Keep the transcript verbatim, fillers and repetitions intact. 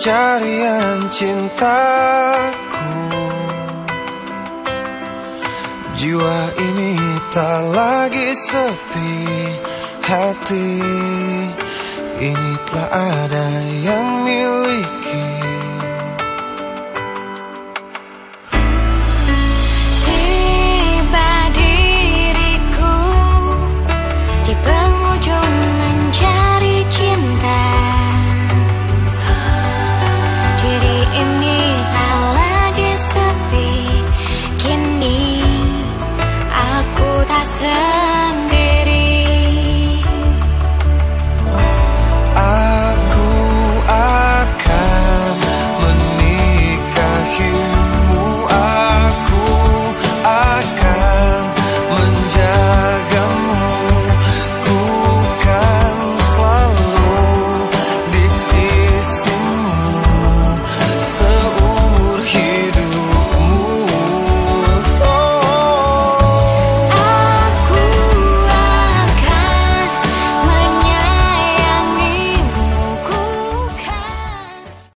pencarian cintaku. Jiwa ini tak lagi sepi, hati ini telah ada yang miliki. Tiba diriku di penghujung mencari cinta. Diri ini tak lagi sepi, kini aku tak sendiri.